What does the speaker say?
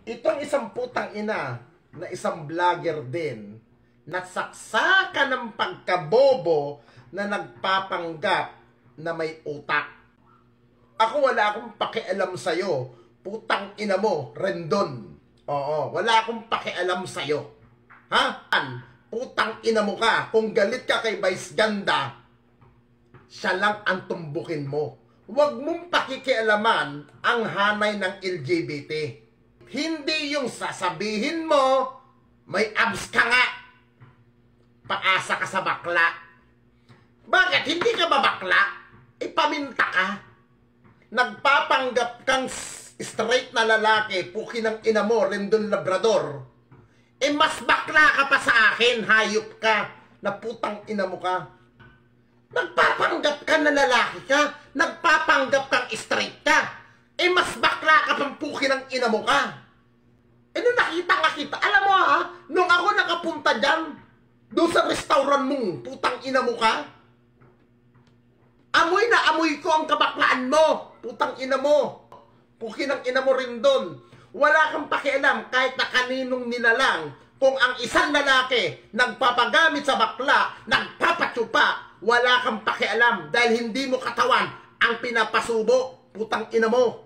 Itong isang putang ina na isang vlogger din, nasaksakan ng pagkabobo na nagpapanggap na may utak. Ako wala akong pakialam sa'yo, putang ina mo, Rendon. Oo, wala akong pakialam sa'yo. Ha? Putang ina mo ka, kung galit ka kay Vice Ganda, siya lang ang tumbukin mo. Huwag mong pakikialaman ang hanay ng LGBT. Hindi yung sasabihin mo, may abs ka nga, paasa ka sa bakla. Bakit? Hindi ka ba bakla? Ipaminta ka. Nagpapanggap kang straight na lalaki, puki ng ina mo, Rendon Labrador. Mas bakla ka pa sa akin, hayop ka, na putang ina mo ka. Nagpapanggap ka na lalaki ka, nagpapanggap kang straight ka. Mas bakla ka pang puki ng ina mo ka. Nung nakita, alam mo ha, nung ako nakapunta dyan, doon sa restaurant mong putang ina mo ka, amoy na amoy ko ang kabaklaan mo, putang ina mo. Puki ng ina mo rin doon. Wala kang pakialam kahit na kaninong nilalang kung ang isang lalaki nagpapagamit sa bakla, nagpapatsupa, wala kang pakialam dahil hindi mo katawan ang pinapasubo, putang ina mo.